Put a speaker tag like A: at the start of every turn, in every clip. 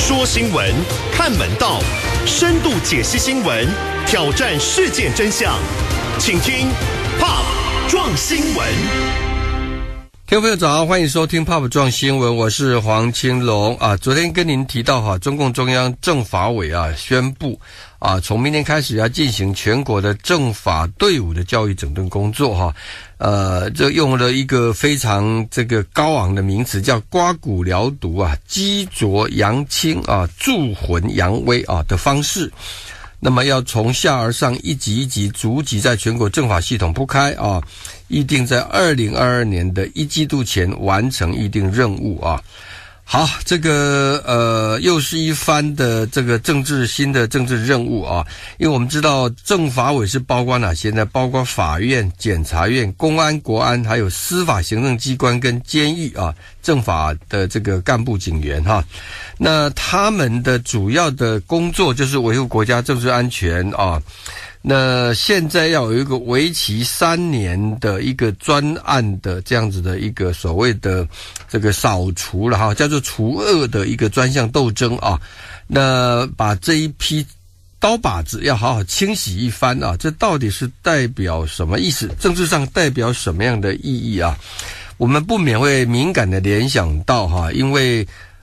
A: 说新闻，看门道，深度解析新闻，挑战事件真相，请听 Pop 撞新闻。
B: 听众朋友早，欢迎收听 Pop 撞新闻，我是黄清龙啊。昨天跟您提到中共中央政法委宣布从明天开始要进行全国的政法队伍的教育整顿工作这用了一个非常高昂的名词，叫刮骨疗毒激浊扬清助魂扬威的方式。那么要从下而上一级一级逐级在全国政法系统铺开预定在2022年的一季度前完成预定任务好，又是一番的新的政治任务因为我们知道政法委是包括哪些呢？包括法院、检察院、公安、国安，还有司法行政机关跟监狱政法的干部警员那他们的主要的工作就是维护国家政治安全那现在要有一个为期3年的一个专案的这样子的一个所谓的扫除了叫做除恶的一个专项斗争那把这一批刀把子要好好清洗一番这到底是代表什么意思？政治上代表什么样的意义我们不免会敏感的联想到因为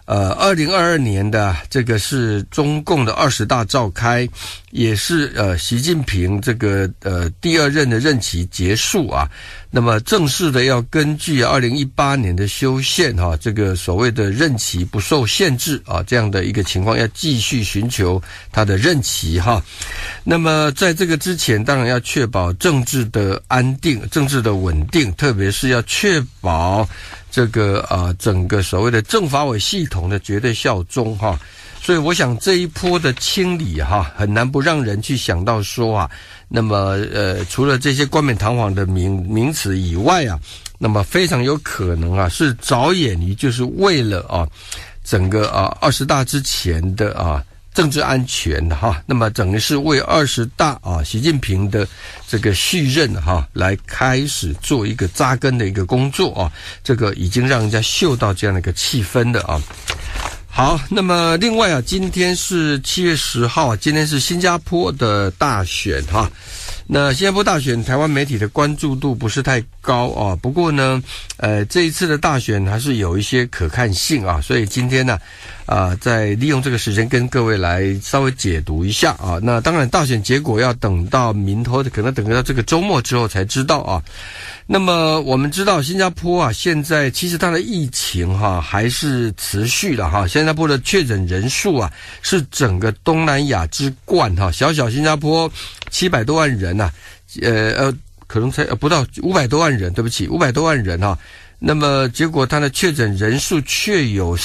B: 2022年的是中共的20大召开，也是习近平第2任的任期结束那么正式的要根据2018年的修宪所谓的任期不受限制这样的一个情况，要继续寻求他的任期那么在这个之前，当然要确保政治的安定、政治的稳定，特别是要确保整个所谓的政法委系统的绝对效忠所以我想这一波的清理很难不让人去想到说那么除了这些冠冕堂皇的名词以外那么非常有可能是着眼于就是为了整个20大之前的政治安全那么整个是为20大习近平的续任来开始做一个扎根的一个工作已经让人家嗅到这样的一个气氛了好，那么另外今天是7月10号今天是新加坡的大选那新加坡大选台湾媒体的关注度不是太高不过呢这一次的大选还是有一些可看性所以今天呢再利用这个时间跟各位来稍微解读一下那当然大选结果要等到明后可能等到这个周末之后才知道那么我们知道新加坡现在其实它的疫情还是持续的新加坡的确诊人数是整个东南亚之冠小新加坡700多万人可能才不到500多万人，对不起，500多万人那么结果它的确诊人数却有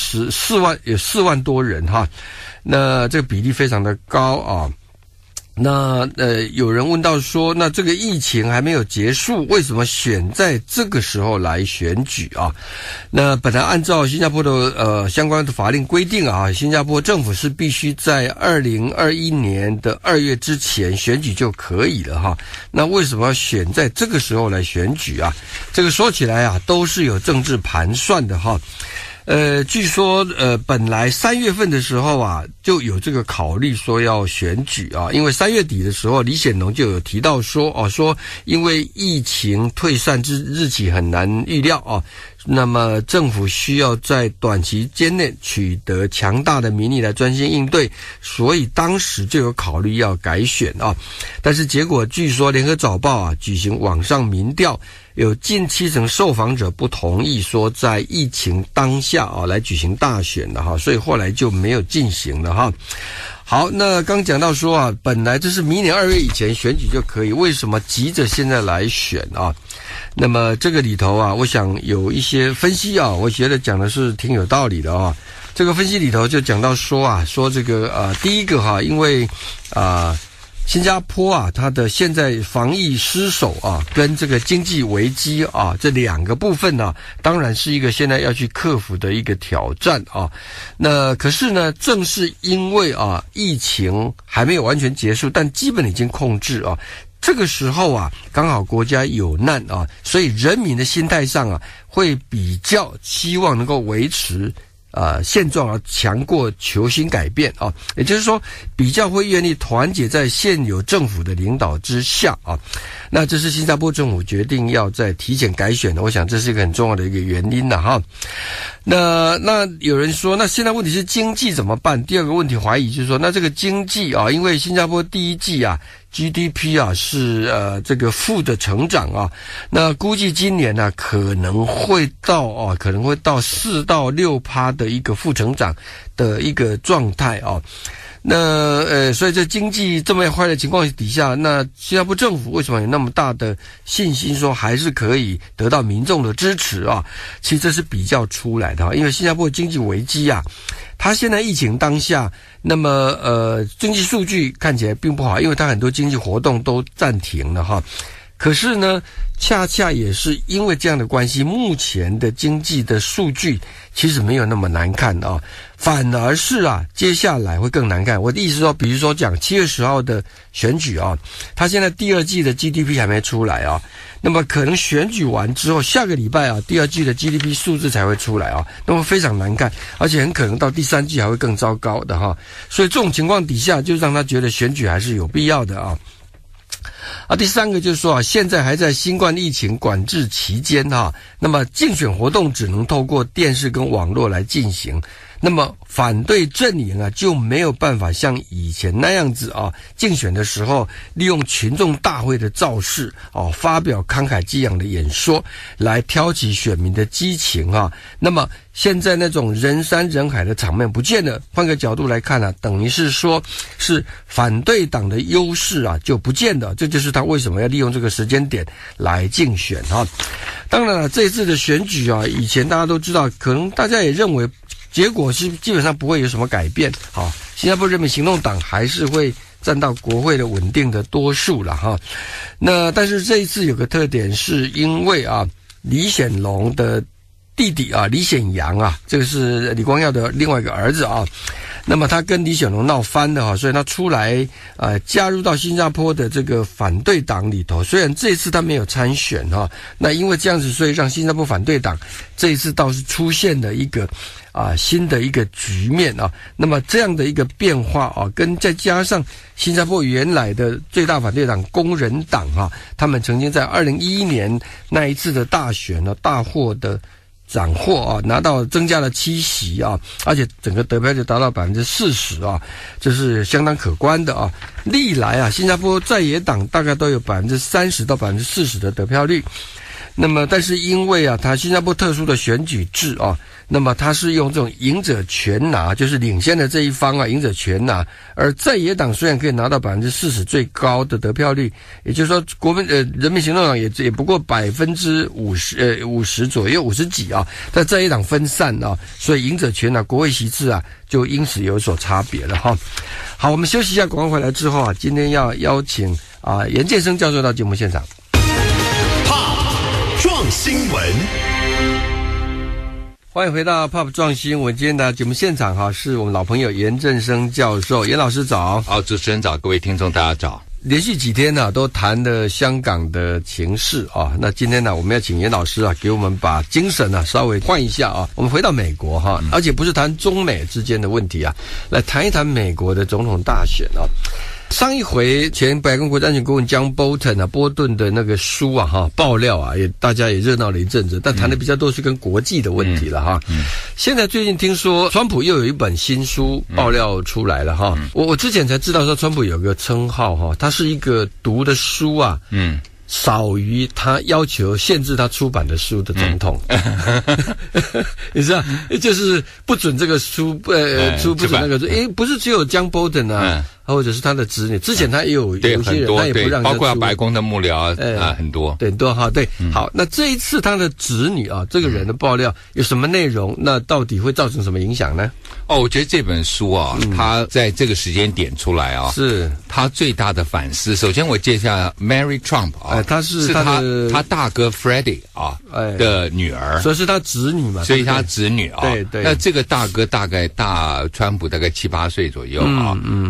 B: 4万多人那这个比例非常的高那有人问到说，那这个疫情还没有结束，为什么选在这个时候来选举那本来按照新加坡的相关的法令规定新加坡政府是必须在2021年的2月之前选举就可以了那为什么要选在这个时候来选举这个说起来都是有政治盘算的据说本来3月份的时候就有这个考虑说要选举因为3月底的时候李显龙就有提到说说因为疫情退散之日期很难预料那么政府需要在短期间内取得强大的民意来专心应对，所以当时就有考虑要改选但是结果据说联合早报举行网上民调，有近70%受访者不同意说在疫情当下来举行大选的所以后来就没有进行了好，那刚讲到说本来这是明年2月以前选举就可以，为什么急着现在来选那么这个里头我想有一些分析我觉得讲的是挺有道理的这个分析里头就讲到说说第一个因为新加坡它的现在防疫失守跟这个经济危机这两个部分当然是一个现在要去克服的一个挑战那可是呢，正是因为疫情还没有完全结束，但基本已经控制这个时候刚好国家有难所以人民的心态上会比较希望能够维持现状啊强过求新改变啊，也就是说比较会愿意团结在现有政府的领导之下啊。那这是新加坡政府决定要在提前改选的，我想这是一个很重要的一个原因了哈。那有人说，那现在问题是经济怎么办？第二个问题怀疑就是说，那这个经济啊，因为新加坡第一季啊 GDP 啊是这个负的成长啊，那估计今年呢可能会到4到6%的一个负成长的一个状态啊。那所以这经济这么坏的情况底下，那新加坡政府为什么有那么大的信心说还是可以得到民众的支持啊？其实这是比较出来的啊，因为新加坡经济危机啊，它现在疫情当下，那么经济数据看起来并不好，因为它很多经济活动都暂停了哈。可是呢，恰恰也是因为这样的关系，目前的经济的数据其实没有那么难看啊，反而是接下来会更难看。我的意思说，比如说讲7月10号的选举啊，它现在第二季的 GDP 还没出来啊，那么可能选举完之后，下个礼拜啊，第二季的 GDP 数字才会出来啊，那么非常难看，而且很可能到第三季还会更糟糕的哈。所以这种情况底下，就让他觉得选举还是有必要的啊。第三个就是说现在还在新冠疫情管制期间那么竞选活动只能透过电视跟网络来进行，那么反对阵营就没有办法像以前那样子竞选的时候利用群众大会的造势发表慷慨激昂的演说来挑起选民的激情那么现在那种人山人海的场面不见了，换个角度来看等于是说是反对党的优势就不见了，这就是他为什么要利用这个时间点来竞选当然了，这一次的选举以前大家都知道，可能大家也认为结果是基本上不会有什么改变新加坡人民行动党还是会占到国会的稳定的多数了那但是这一次有个特点，是因为李显龙的弟弟李显阳这个是李光耀的另外一个儿子那么他跟李显龙闹翻了所以他出来加入到新加坡的这个反对党里头。虽然这一次他没有参选那因为这样子，所以让新加坡反对党这一次倒是出现了一个新的一个局面那么这样的一个变化跟再加上新加坡原来的最大反对党工人党他们曾经在2011年那一次的大选大获的斩获拿到增加了7席而且整个得票就达到40%这是相当可观的历来新加坡在野党大概都有30%到40%的得票率。那么但是因为它新加坡特殊的选举制那么它是用这种赢者全拿，就是领先的这一方赢者全拿，而在野党虽然可以拿到40%最高的得票率，也就是说人民行动党也不过50%左右50几但在野党分散所以赢者全拿，国会席次就因此有所差别了好，我们休息一下，广告回来之后今天要邀请严建生教授到节目现场。
A: 撞新闻，
B: 欢迎回到 Pop 撞新闻。今天的节目现场是我们老朋友严正生教授。严老师早。
C: 主持人早，各位听众大家早。
B: 连续几天都谈了香港的情势那今天我们要请严老师给我们把精神稍微换一下我们回到美国而且不是谈中美之间的问题来谈一谈美国的总统大选上一回前白宫国家安全顾问江波顿的那个书爆料大家也热闹了一阵子，但谈的比较多是跟国际的问题了现在最近听说川普又有一本新书爆料出来了我之前才知道说川普有个称号他是一个读的书少于他要求限制他出版的书的总统你知道，就是不准这个书出，不准那个书不是只有江波顿或者是他的子女，之前他也有一些人他也不让他出，
C: 包括白宫的幕僚很多，
B: 对很多好，那这一次他的子女这个人的爆料有什么内容？那到底会造成什么影响呢？
C: 我觉得这本书他在这个时间点出来
B: 是
C: 他最大的反思。首先我介绍一下 Mary Trump
B: 他是他
C: 大哥 Freddie 的女儿，
B: 所以是他子女嘛，
C: 所以他子女
B: 对。
C: 那这个大哥大概大川普大概7、8岁左右那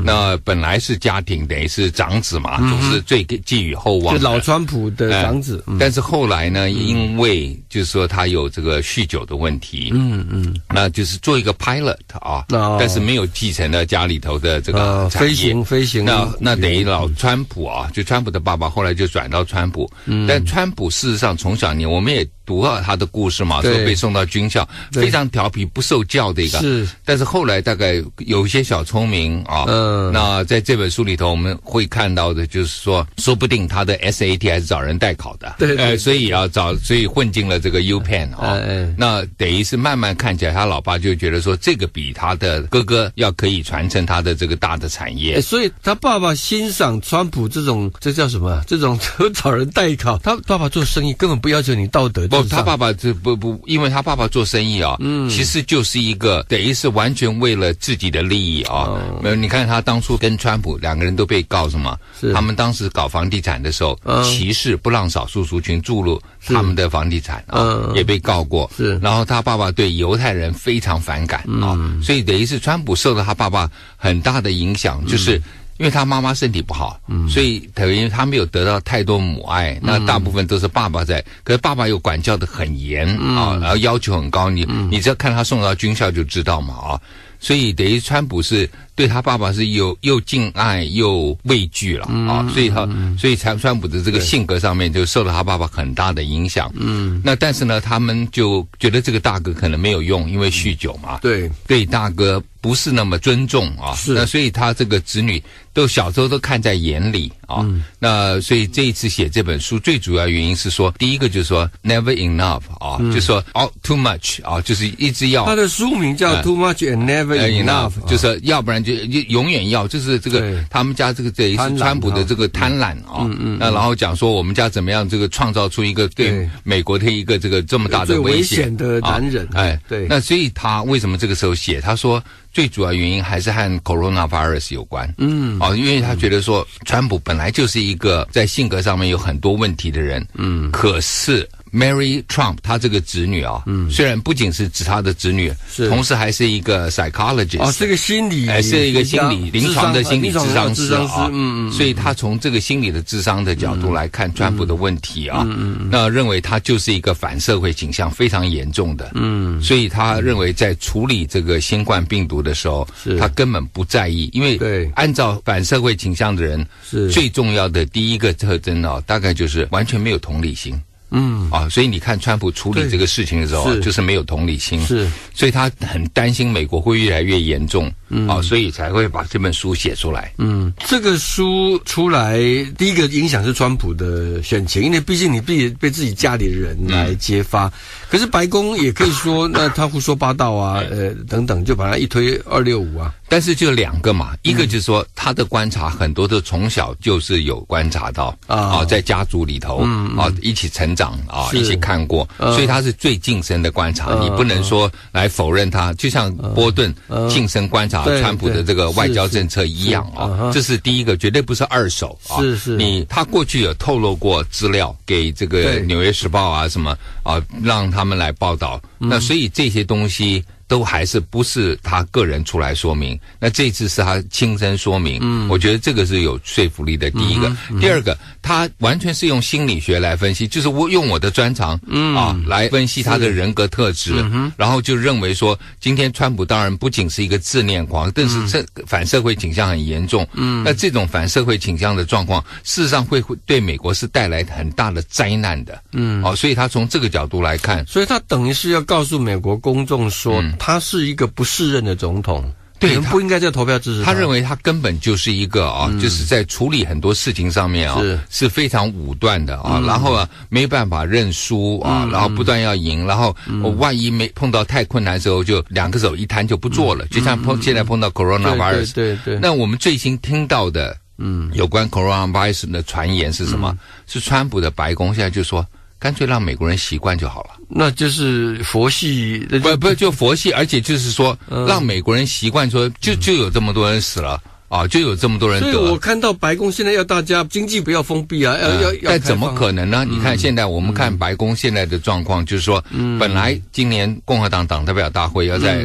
C: 本来是家庭等于是长子嘛，总是最寄予厚望的，
B: 就老川普的长子。
C: 但是后来呢，因为就是说他有这个酗酒的问题，那就是做一个 pilot 啊，但是没有继承了家里头的这个产业，
B: 飞行。
C: 那等于老川普啊，就川普的爸爸后来就转到川普，但川普事实上从小我们也读到他的故事嘛，说被送到军校，非常调皮不受教的一个，
B: 是。
C: 但是后来大概有一些小聪明啊，那在这本书里头我们会看到的就是说，说不定他的 SAT 还是找人代考的，
B: 对，
C: 所以混进了这个 UPenn 啊，那等于是慢慢看起来，他老爸就觉得说，这个比他的哥哥要可以传承他的这个大的产业，
B: 所以他爸爸欣赏川普这种，这叫什么？这种找人代考，他爸爸做生意根本不要求你道德。
C: 不，他爸爸不，因为他爸爸做生意啊，其实就是一个等于是完全为了自己的利益啊。你看他当初跟川普两个人都被告什么？他们当时搞房地产的时候，歧视不让少数族群注入他们的房地产啊，也被告过。是，然后他爸爸对犹太人非常反感啊，所以等于是川普受到他爸爸很大的影响，就是因为他妈妈身体不好，所以等于他没有得到太多母爱，那大部分都是爸爸在，可是爸爸又管教得很严啊，然后要求很高，你只要看他送到军校就知道嘛啊，所以等于川普是对他爸爸是又敬爱又畏惧了啊，所以川普的这个性格上面就受到他爸爸很大的影响。那但是呢，他们就觉得这个大哥可能没有用，因为酗酒嘛，对大哥不是那么尊重啊，那所以他这个子女都小时候都看在眼里啊。那所以这一次写这本书最主要原因是说，第一个就是说 never enough 啊，就是说 too much 啊，就是一直要。
B: 他的书名叫 Too Much and Never Enough，
C: 就是要不然就永远要，就是这个他们家这个是川普的这个贪婪啊，那然后讲说我们家怎么样这个创造出一个对美国的一个这个这么大的危险，
B: 最危险的男人，
C: 对。那所以他为什么这个时候写？他说最主要原因还是和 coronavirus 有关，因为他觉得说川普本来就是一个在性格上面有很多问题的人，可是Mary Trump 她这个子女啊，虽然不仅是指她的子女，同时还是一个 psychologist，
B: 是个心理，
C: 是一个心理临床的心理咨商师啊，所以他从这个心理的咨商的角度来看川普的问题啊，那认为他就是一个反社会倾向非常严重的，所以他认为在处理这个新冠病毒的时候，他根本不在意，因为按照反社会倾向的人，最重要的第一个特征啊，大概就是完全没有同理心。所以你看川普处理这个事情的时候，就是没有同理心，所以他很担心美国会越来越严重，所以才会把这本书写出来。
B: 这个书出来，第一个影响是川普的选情，因为毕竟你被自己家里的人来揭发，可是白宫也可以说，那他胡说八道啊，等等，就把他一推265啊。
C: 但是就两个嘛，一个就是说他的观察很多都从小就是有观察到在家族里头一起成长一起看过，所以他是最近身的观察，你不能说来否认他，就像波顿近身观察川普的这个外交政策一样这是第一个，绝对不是二手他过去有透露过资料给这个纽约时报啊什么让他们来报道，那所以这些东西都还是不是他个人出来说明，那这次是他亲身说明，我觉得这个是有说服力的。第一个，第二个，他完全是用心理学来分析，就是我用我的专长来分析他的人格特质，然后就认为说，今天川普当然不仅是一个自恋狂，但是反社会倾向很严重，那这种反社会倾向的状况，事实上会对美国是带来很大的灾难的，所以他从这个角度来看，
B: 所以他等于是要告诉美国公众说，他是一个不适任的总统，
C: 对，
B: 人不应该再投票支持他。
C: 他认为他根本就是一个就是在处理很多事情上面是非常武断的然后没办法认输然后不断要赢，然后万一没碰到太困难的时候，就两个手一摊就不做了，就像现在碰到 coronavirus，
B: 对。
C: 那我们最新听到的有关 coronavirus 的传言是什么？是川普的白宫现在就说，干脆让美国人习惯就好了。
B: 那就是佛系，
C: 不就佛系，而且就是说让美国人习惯说，就有这么多人死了就有这么多人得。
B: 所以我看到白宫现在要大家经济不要封闭要
C: 但怎么可能呢？你看现在我们看白宫现在的状况，就是说本来今年共和党党代表大会要在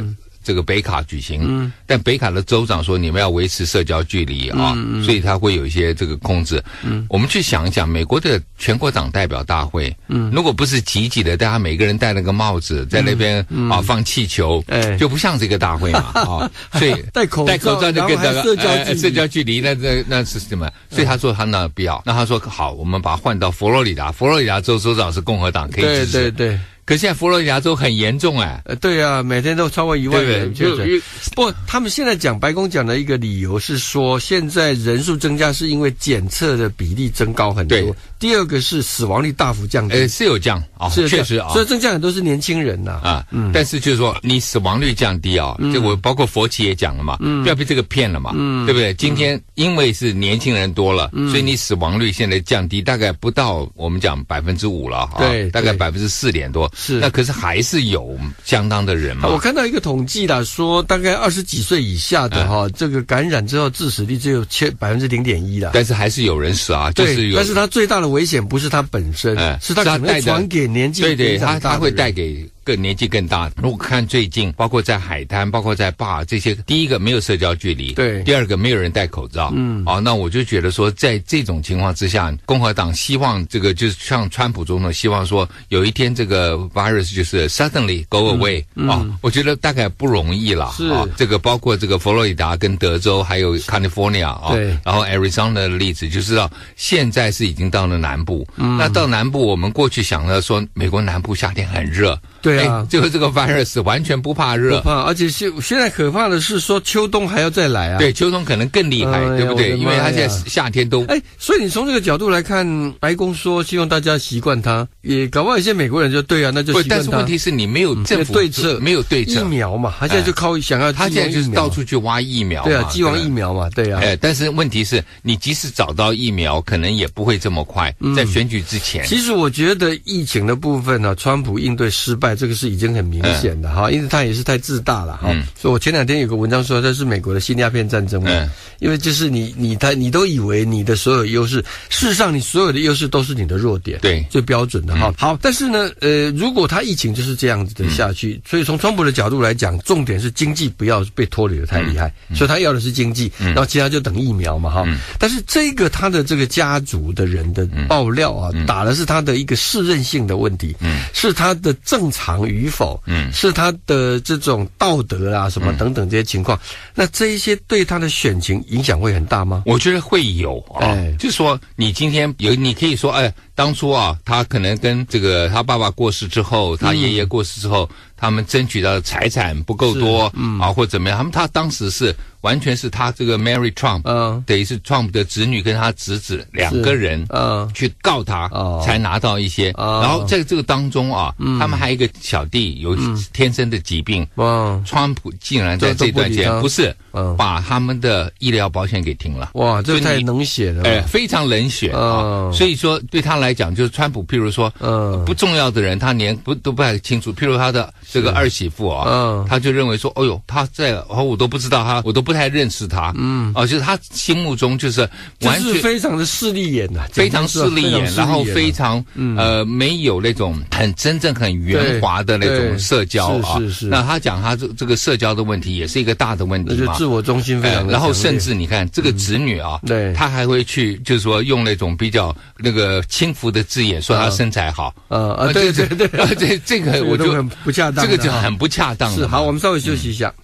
C: 这个北卡举行，但北卡的州长说你们要维持社交距离啊，所以他会有一些这个控制。我们去想一想，美国的全国党代表大会，如果不是挤挤的，大家每个人戴了个帽子，在那边放气球，就不像这个大会嘛啊，所以
B: 戴口罩
C: 就跟这个
B: 社交
C: 距离，那是什么？所以他说他那不要，那他说好，我们把它换到佛罗里达州州长是共和党，可以支持。
B: 对。
C: 可现在佛罗里达州很严重
B: 对啊，每天都超过1万人确诊。不过他们现在白宫讲的一个理由是说，现在人数增加是因为检测的比例增高很多。
C: 对，
B: 第二个是死亡率大幅降低。
C: 是有降确实
B: 所以增加很多是年轻人
C: 但是就是说你死亡率降低这我包括佛奇也讲了嘛，不要被这个骗了嘛，对不对？今天因为是年轻人多了，所以你死亡率现在降低大概不到我们讲5%了
B: 对，
C: 大概4%点多。
B: 是，
C: 那可是还是有相当的人嘛。
B: 我看到一个统计啦，说大概20几岁以下的这个感染之后致死率只有0.1%啦。
C: 但是还是有人死就是有。
B: 但是他最大的危险不是他本身，是他可能传给年纪
C: 对，他会带给年纪更大。如果看最近，包括在海滩，包括在bar这些，第一个没有社交距离，
B: 对；
C: 第二个没有人戴口罩，那我就觉得说，在这种情况之下，共和党希望这个就是像川普总统希望说，有一天这个 virus 就是 suddenly go away 我觉得大概不容易了。
B: 是
C: 这个包括这个佛罗里达跟德州，还有 California
B: 对，
C: 然后 Arizona 的例子，就知道现在是已经到了南部。那到南部，我们过去想到说，美国南部夏天很热。
B: 对啊，
C: 这个 virus 完全不怕热，
B: 不怕，而且现在可怕的是说秋冬还要再来
C: 对，秋冬可能更厉害，对不对？因为他现在夏天都
B: 所以你从这个角度来看，白宫说希望大家习惯它，也搞不好有些美国人就对啊，那就习惯它。
C: 但是问题是你没有政府
B: 对策，
C: 没有对策。
B: 疫苗嘛，他现在就靠想要，
C: 他现在就是到处去挖疫苗嘛，
B: 对啊，鸡王疫苗嘛，对啊。
C: 但是问题是你即使找到疫苗，可能也不会这么快，在选举之前。
B: 其实我觉得疫情的部分呢，川普应对失败，这个是已经很明显的因为他也是太自大了所以我前2天有个文章说这是美国的新鸦片战争嘛，因为就是你都以为你的所有优势，事实上你所有的优势都是你的弱点，
C: 对，
B: 最标准的好，但是呢如果他疫情就是这样子的下去，所以从川普的角度来讲，重点是经济不要被拖累得太厉害，所以他要的是经济，然后其他就等疫苗嘛但是这个他的这个家族的人的爆料打的是他的一个适任性的问题，是他的正常与否，是他的这种道德什么等等这些情况，那这一些对他的选情影响会很大吗？
C: 我觉得会有就是说你今天你可以说当初他可能跟这个他爸爸过世之后，他爷爷过世之后，他们争取到的财产不够多或怎么样，他当时是完全是他这个 Mary Trump 等于是 Trump 的子女跟他侄子2个人去告他才拿到一些然后在这个当中他们还有一个小弟有天生的疾病川普竟然在这段时间不是把他们的医疗保险给停了。
B: 哇，这太冷血了
C: 非常冷血所以说对他来讲，就是川普譬如说不重要的人他连都不太清楚，譬如他的这个儿媳妇他就认为说他在我都不知道我都不太认识他就是他心目中就是完全
B: 非常的势利眼
C: 非常势利眼，然后非常没有那种很真正很圆滑的那种社交
B: 是
C: 那他讲他这个社交的问题也是一个大的问题嘛，
B: 自我中心非常
C: 然后甚至你看这个子女
B: 对，
C: 他还会去就是说用那种比较那个轻浮的字眼说他身材好
B: 对
C: 这个我就
B: 很不恰当，
C: 这个就很不恰当
B: 是。好，我们稍微休息一下。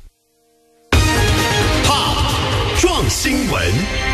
A: 撞新闻。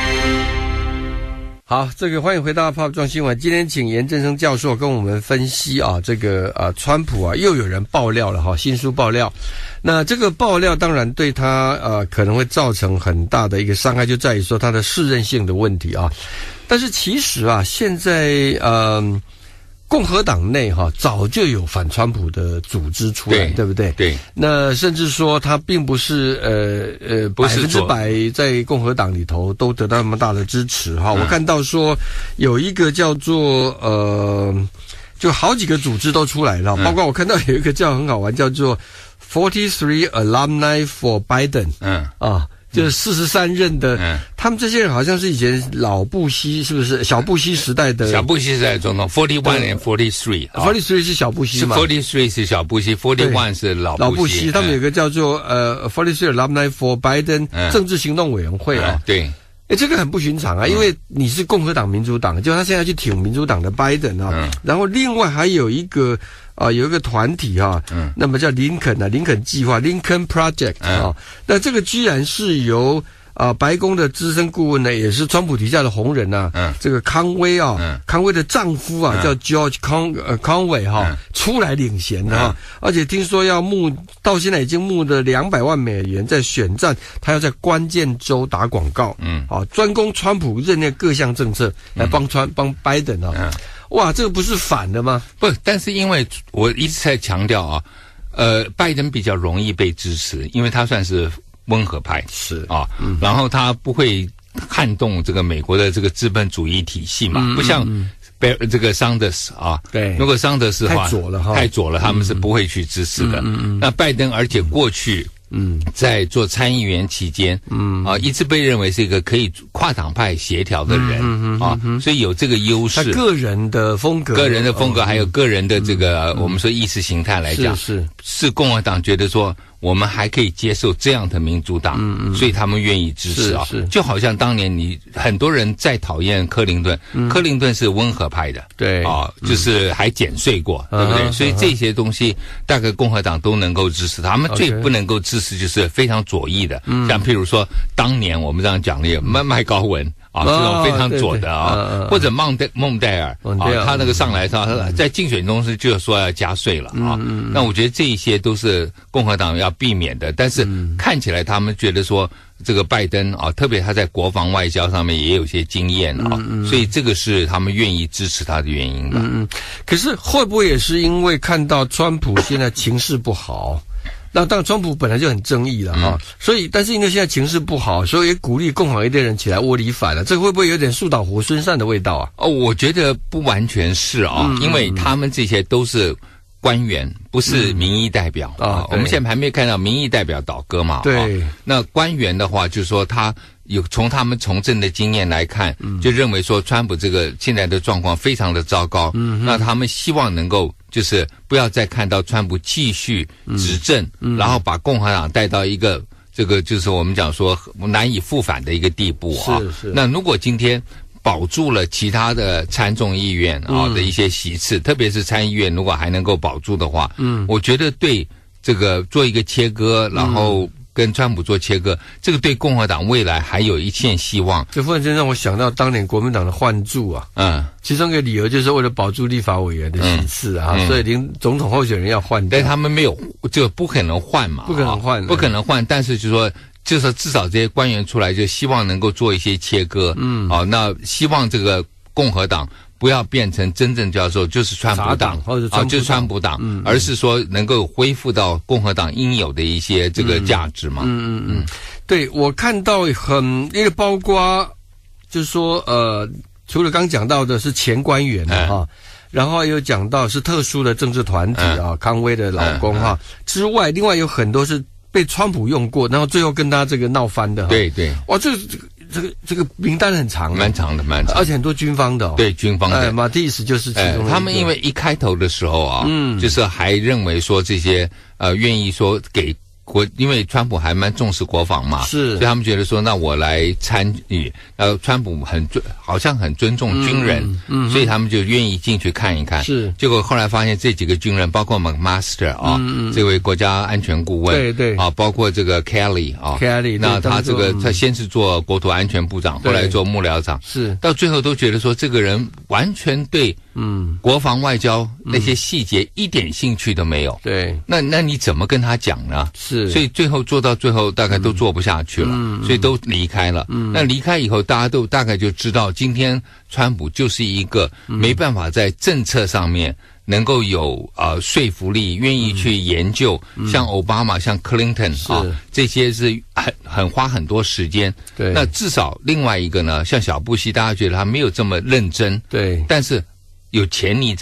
B: 好，这个欢迎回到 Pop 撞新闻。今天请严正生教授跟我们分析这个川普又有人爆料了新书爆料。那这个爆料当然对他可能会造成很大的一个伤害，就在于说他的适任性的问题但是其实现在共和党内早就有反川普的组织出来，对不对？
C: 对。
B: 那甚至说他并不是100%在共和党里头都得到那么大的支持我看到说有一个叫做就好几个组织都出来了，包括我看到有一个很好玩，叫做43 Alumni for Biden 就是43任的，他们这些人好像是以前老布希，是不是小布希时代的？
C: 小布希时代总统 ，41 and 43，43
B: 是小布希嘛
C: ？43是小布希 ，41是老布希。
B: 他们有个叫做43 Alumni for Biden 政治行动委员会啊。
C: 对。
B: 这个很不寻常啊，因为你是共和党、民主党，就他现在去挺民主党的拜登啊，然后另外还有一个有一个团体啊，那么叫林肯计划 Lincoln Project 啊，那这个居然是由白宫的资深顾问呢，也是川普底下的红人啊，这个康威啊，康威的丈夫啊，叫 George Conway 哈，出来领衔的哈，而且听说到现在已经募的$200万在选战，他要在关键州打广告，专攻川普任内各项政策，来帮拜登啊，哇，这个不是反的吗？
C: 不，但是因为我一直在强调啊，拜登比较容易被支持，因为他算是温和派
B: 是
C: 啊，然后他不会撼动这个美国的这个资本主义体系嘛，不像这个桑德斯啊，
B: 对，
C: 如果桑德斯的话
B: 太左了，
C: 他们是不会去支持的。那拜登，而且过去在做参议员期间，一直被认为是一个可以跨党派协调的人啊，所以有这个优势。
B: 他个人的风格，
C: 还有个人的这个我们说意识形态来讲，是共和党觉得说我们还可以接受这样的民主党，所以他们愿意支持啊。就好像当年很多人在讨厌克林顿，克林顿是温和派的，
B: 对
C: 啊，就是还减税过，对不对？所以这些东西大概共和党都能够支持，他们最不能够支持就是非常左翼的，像譬如说当年我们这样讲的麦高文。这种非常左的或者孟戴尔他那个上来他在竞选中就说要加税了啊。那我觉得这一些都是共和党要避免的，但是看起来他们觉得说这个拜登啊，特别他在国防外交上面也有些经验啊，所以这个是他们愿意支持他的原因吧。
B: 可是会不会也是因为看到川普现在情势不好？那当然，川普本来就很争议了哈，所以但是因为现在情势不好，所以也鼓励共和一堆人起来窝里反了，这个会不会有点树倒猢狲散的味道啊？
C: 我觉得不完全是啊，因为他们这些都是官员，不是民意代表啊。我们现在还没看到民意代表倒戈嘛？
B: 对。
C: 那官员的话，就是说他从他们从政的经验来看，就认为说川普这个现在的状况非常的糟糕，那他们希望能够就是不要再看到川普继续执政，然后把共和党带到一个这个就是我们讲说难以复返的一个地步啊。
B: 是。
C: 那如果今天保住了其他的参众议院的一些席次，特别是参议院如果还能够保住的话，我觉得对这个做一个切割，然后跟川普做切割，这个对共和党未来还有一线希望。
B: 这忽然间让我想到当年国民党的换柱啊，其中一个理由就是为了保住立法委员的席次啊，所以总统候选人要换掉，
C: 但他们没有，就不可能换嘛，
B: 不可能换，
C: 但是就说。就是至少这些官员出来，就希望能够做一些切割，那希望这个共和党不要变成真正叫做就是川普党就是川普党，而是说能够恢复到共和党应有的一些这个价值嘛。
B: 对，我看到一个包括就是说除了刚讲到的是前官员哈。然后又讲到是特殊的政治团体康威的老公之外，另外有很多是被川普用过，然后最后跟他这个闹翻的。
C: 对，
B: 哇，这个名单很长，
C: 蛮长的，
B: 而且很多军方的。
C: 对，军方的。
B: 马蒂斯就是其中
C: 他们因为一开头的时候就是还认为说这些愿意说给。因为川普还蛮重视国防嘛，所以他们觉得说，那我来参与。川普好像很尊重军人，所以他们就愿意进去看一看。结果后来发现这几个军人，包括 McMaster 这位国家安全顾问，
B: 对
C: 包括这个 Kelly 那他先是做国土安全部长，后来做幕僚长，到最后都觉得说这个人完全对国防外交那些细节一点兴趣都没有。
B: 对，
C: 那你怎么跟他讲呢？所以最后做到最后大概都做不下去了，所以都离开了。那离开以后，大家都大概就知道，今天川普就是一个没办法在政策上面能够有说服力，愿意去研究，像奥巴马、像克林顿这些是很花很多时间。
B: 对，
C: 那至少另外一个呢，像小布希，大家觉得他没有这么认真。
B: 对，
C: 但是有潜力在，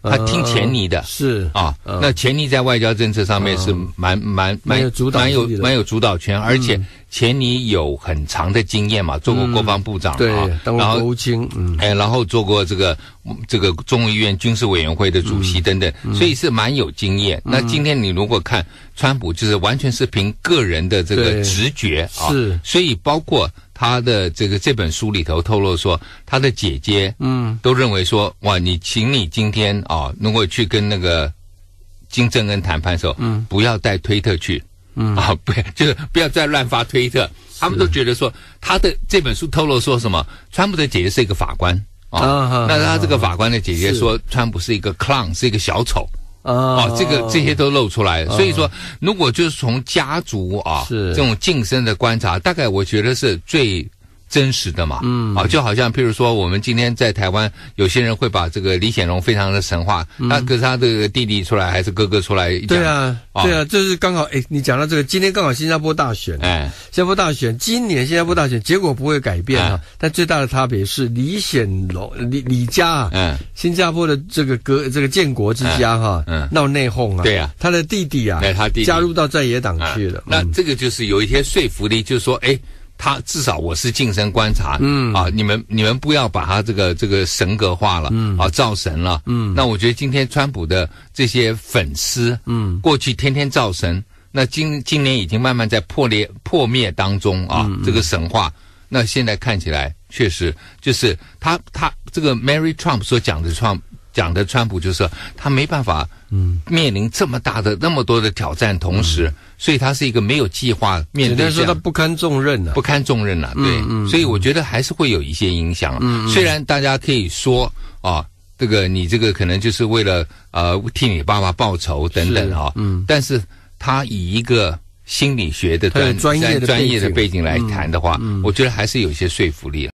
C: 他听钱尼的，
B: 是
C: 啊，那钱尼在外交政策上面是蛮有主导权，而且钱尼有很长的经验嘛，做过国防部长，
B: 对，当过国务卿，
C: 然后做过这个众议院军事委员会的主席等等，所以是蛮有经验。那今天你如果看川普，就是完全是凭个人的这个直觉啊，
B: 是，
C: 所以包括他的这本书里头透露说，他的姐姐都认为说，哇，请你今天啊，如果去跟那个金正恩谈判的时候，不要带推特去，不要再乱发推特。他们都觉得说，他的这本书透露说什么？川普的姐姐是一个法官啊，那他这个法官的姐姐说，川普是一个 clown， 是一个小丑。这些都露出来了，所以说，如果就是从家族这种晋升的观察，大概我觉得是最真实的嘛，就好像譬如说，我们今天在台湾，有些人会把这个李显龙非常的神话，可是他的弟弟出来还是哥哥出来讲，
B: 对啊，就是刚好，你讲到这个，今天刚好新加坡大选，新加坡大选，今年新加坡大选结果不会改变啊，但最大的差别是李显龙李家新加坡的这个建国之家闹内讧啊，
C: 对啊，
B: 他的弟弟
C: 他弟弟
B: 加入到在野党去了，
C: 那这个就是有一些说服力，就是说，他至少我是近身观察，你们不要把他这个神格化了，造神了，那我觉得今天川普的这些粉丝，过去天天造神，那今年已经慢慢在破灭当中这个神话，那现在看起来确实就是他这个 Mary Trump 所讲的川普就是他没办法面临这么大的那么多的挑战同时，所以他是一个没有计划面对，
B: 只能说他不堪重任
C: 对，所以我觉得还是会有一些影响，虽然大家可以说这个你这个可能就是为了替你爸爸报仇等等但是他以一个心理学的专业的背景来谈的话，我觉得还是有一些说服力。